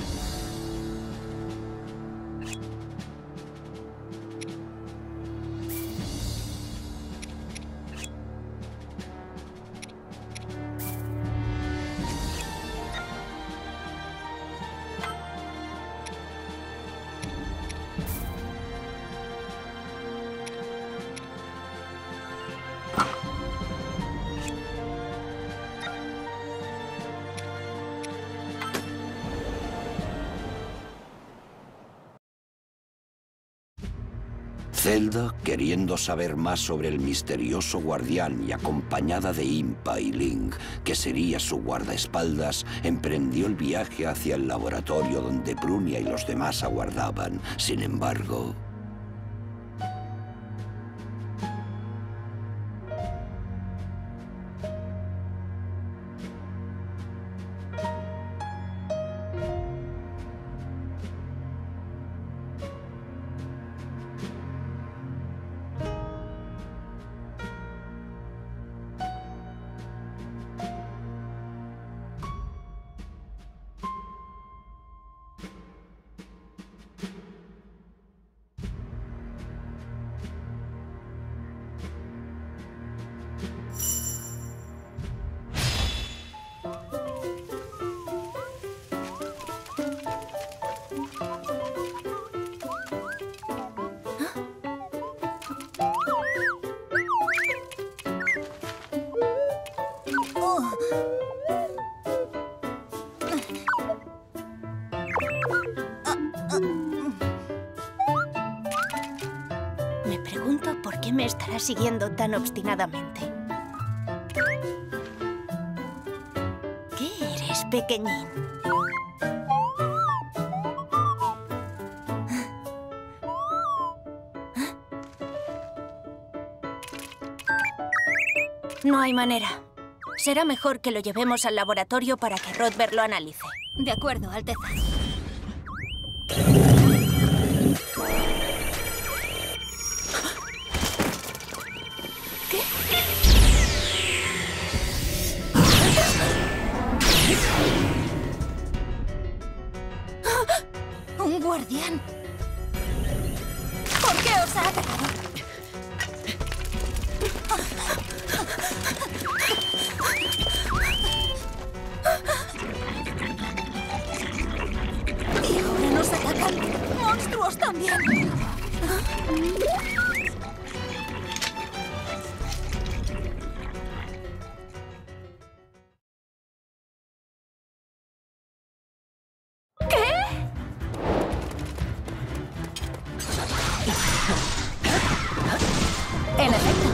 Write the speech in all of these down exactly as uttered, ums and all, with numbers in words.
Zelda, queriendo saber más sobre el misterioso guardián y acompañada de Impa y Link, que sería su guardaespaldas, emprendió el viaje hacia el laboratorio donde Prunia y los demás aguardaban. Sin embargo... Me pregunto por qué me estará siguiendo tan obstinadamente. ¿Qué eres, pequeñín? No hay manera. Será mejor que lo llevemos al laboratorio para que Rodber lo analice. De acuerdo, Alteza. ¿Qué? ¡Un guardián! ¿Por qué os ha atacado? Y ahora nos atacan monstruos también. En efecto.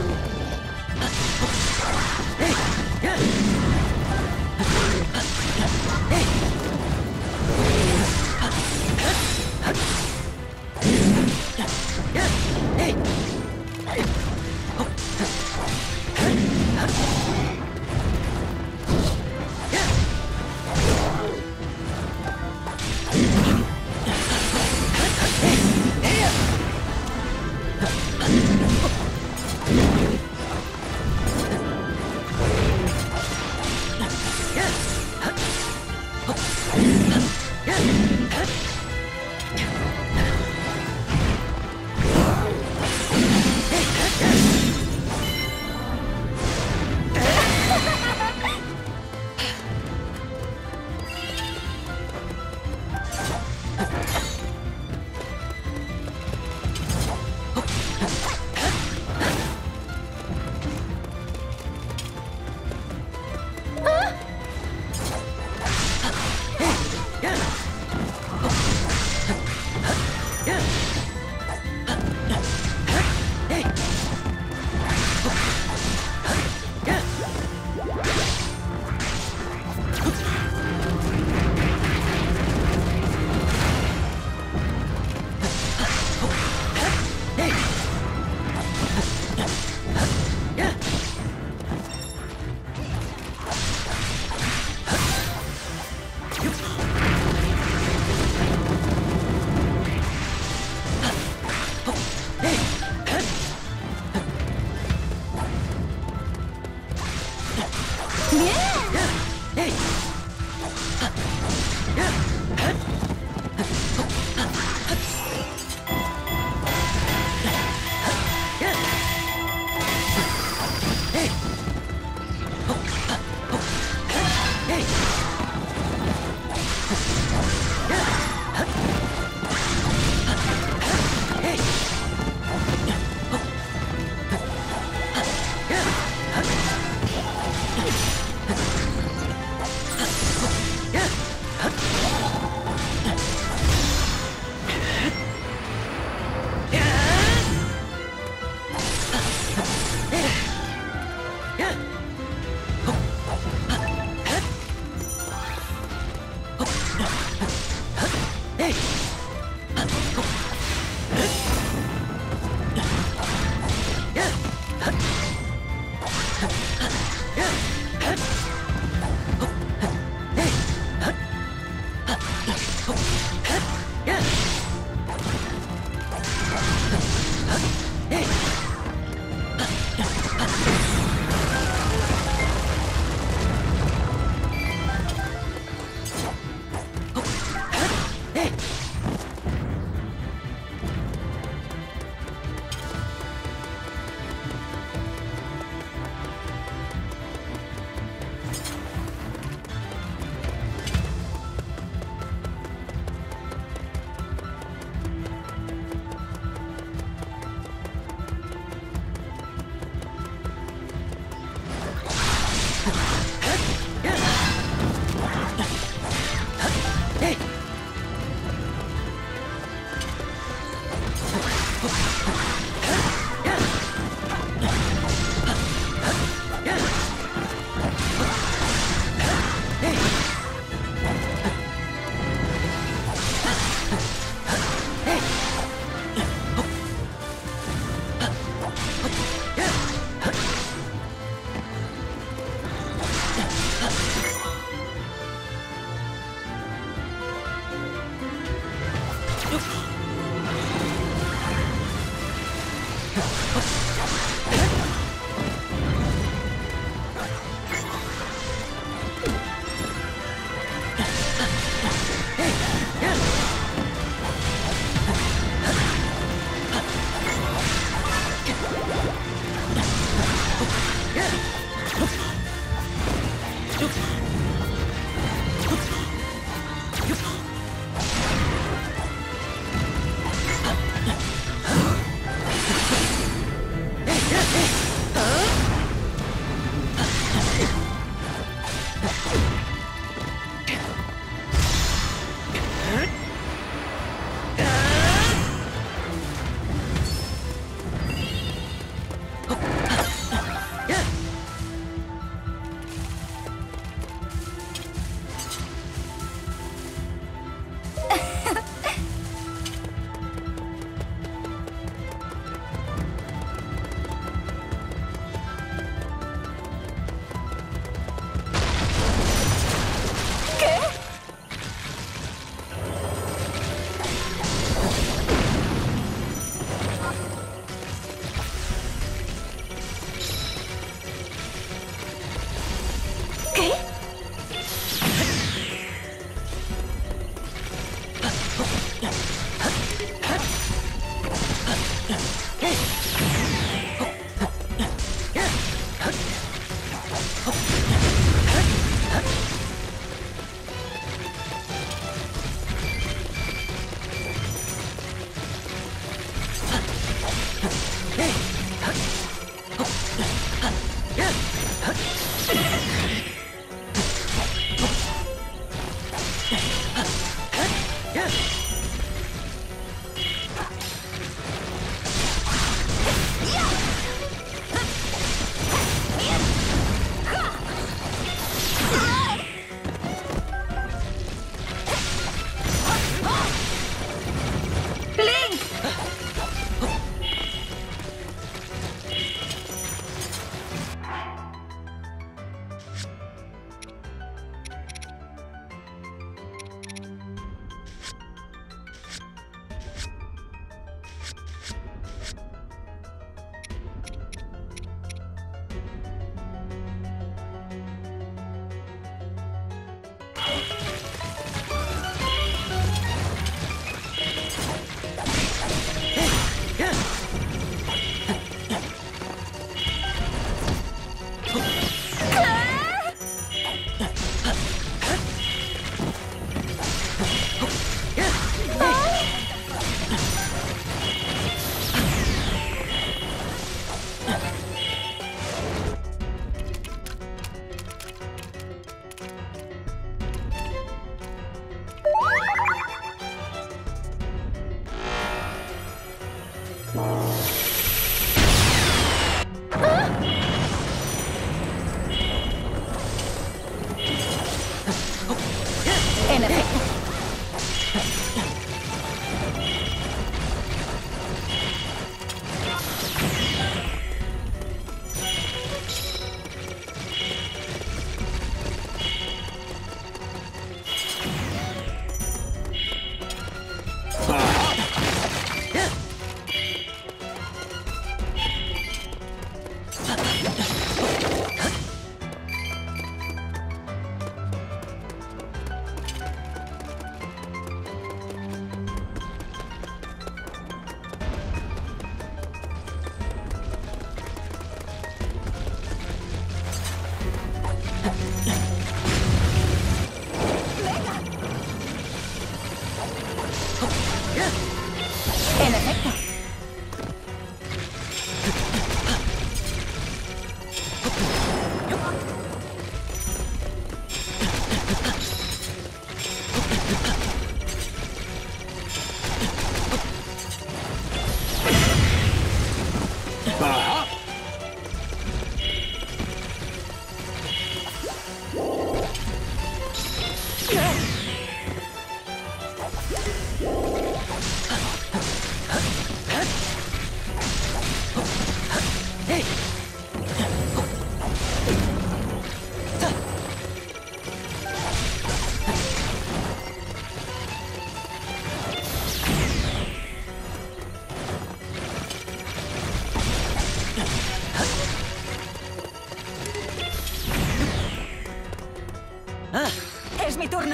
mi turno.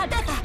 Alteza!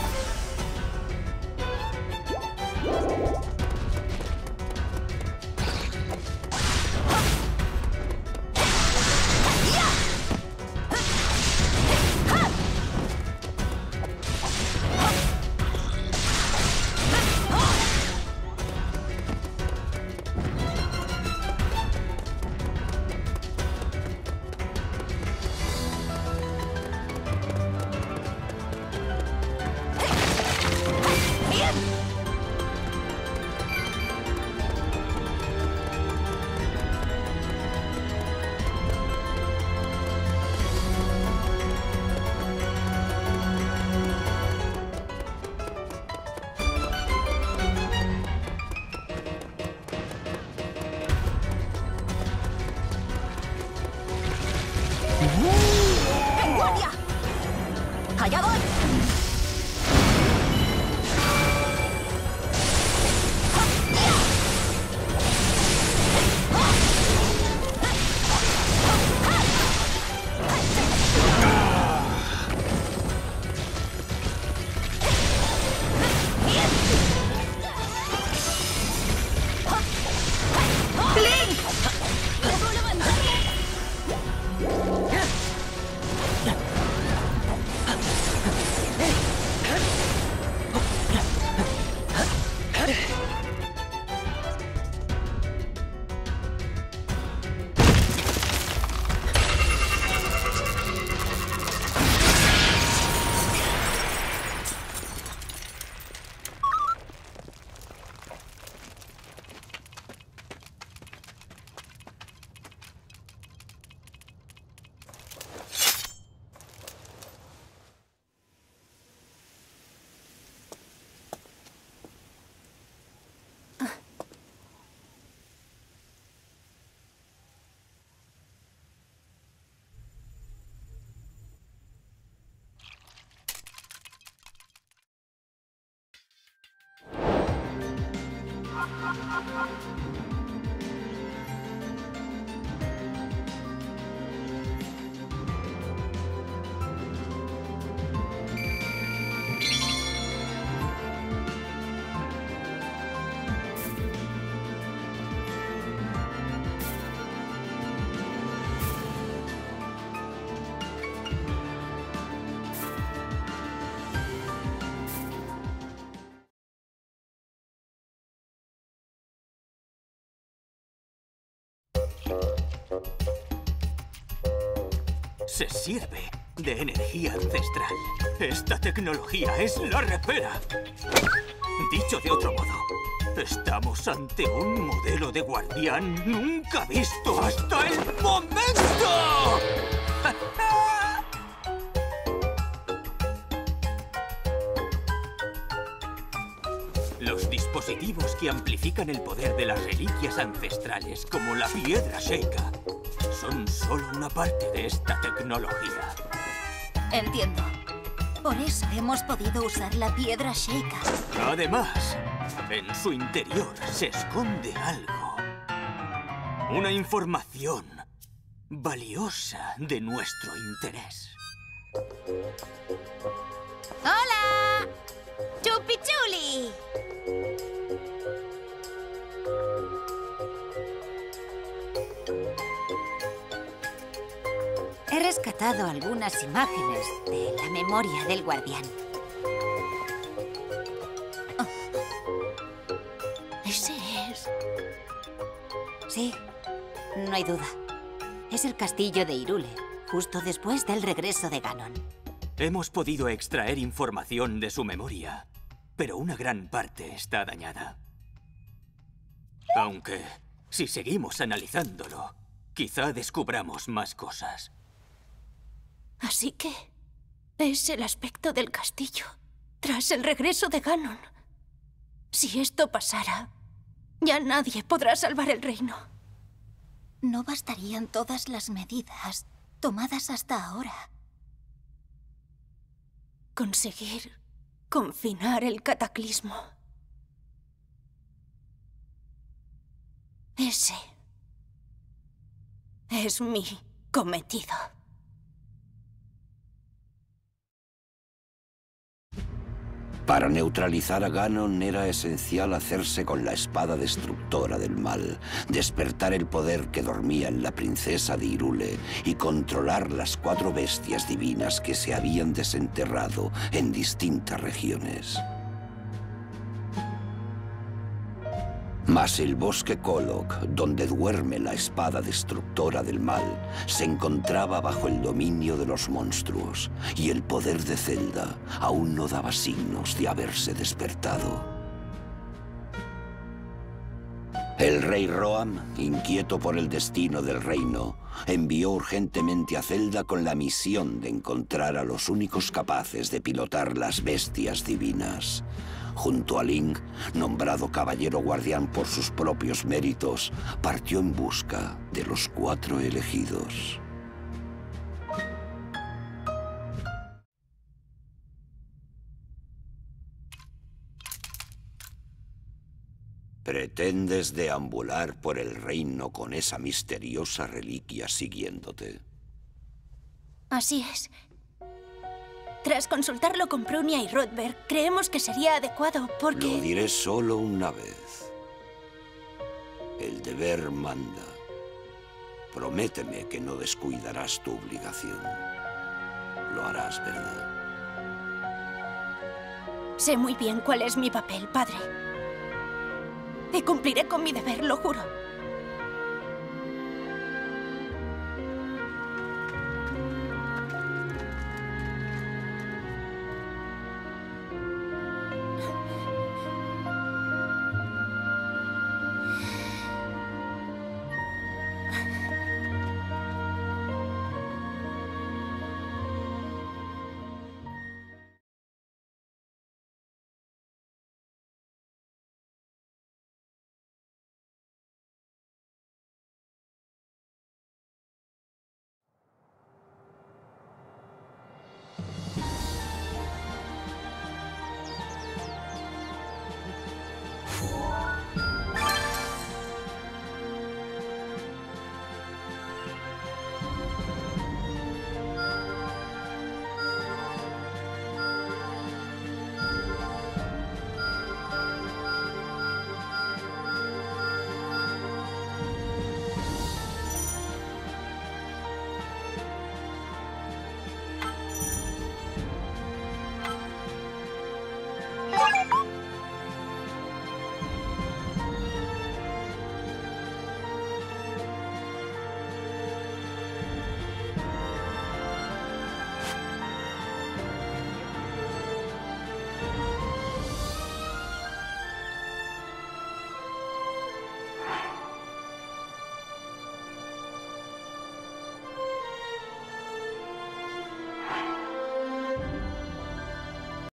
¡En guardia! ¡Allá voy! ¡Link! ¡Debo levantarme! Se sirve de energía ancestral. Esta tecnología es la repera. Dicho de otro modo, estamos ante un modelo de guardián nunca visto hasta el momento. Los dispositivos que amplifican el poder de las reliquias ancestrales, como la piedra Sheikah, son solo una parte de esta tecnología. Entiendo. Por eso hemos podido usar la piedra Sheikah. Además, en su interior se esconde algo. Una información valiosa de nuestro interés. ¡Hola! ¡Chupichuli! He rescatado algunas imágenes de la memoria del guardián. Oh. Ese es... Sí, no hay duda. Es el castillo de Hyrule, justo después del regreso de Ganon. Hemos podido extraer información de su memoria, pero una gran parte está dañada. Aunque, si seguimos analizándolo, quizá descubramos más cosas. Así que es el aspecto del castillo tras el regreso de Ganon. Si esto pasara, ya nadie podrá salvar el reino. No bastarían todas las medidas tomadas hasta ahora. Conseguir confinar el cataclismo. Ese es mi cometido. Para neutralizar a Ganon era esencial hacerse con la espada destructora del mal, despertar el poder que dormía en la princesa de Hyrule y controlar las cuatro bestias divinas que se habían desenterrado en distintas regiones. Mas el bosque Kolok, donde duerme la espada destructora del mal, se encontraba bajo el dominio de los monstruos, y el poder de Zelda aún no daba signos de haberse despertado. El rey Roam, inquieto por el destino del reino, envió urgentemente a Zelda con la misión de encontrar a los únicos capaces de pilotar las bestias divinas. Junto a Link, nombrado caballero guardián por sus propios méritos, partió en busca de los cuatro elegidos. ¿Pretendes deambular por el reino con esa misteriosa reliquia siguiéndote? Así es. Tras consultarlo con Prunia y Rodberg, creemos que sería adecuado porque... Lo diré solo una vez. El deber manda. Prométeme que no descuidarás tu obligación. Lo harás, ¿verdad? Sé muy bien cuál es mi papel, padre. Y cumpliré con mi deber, lo juro.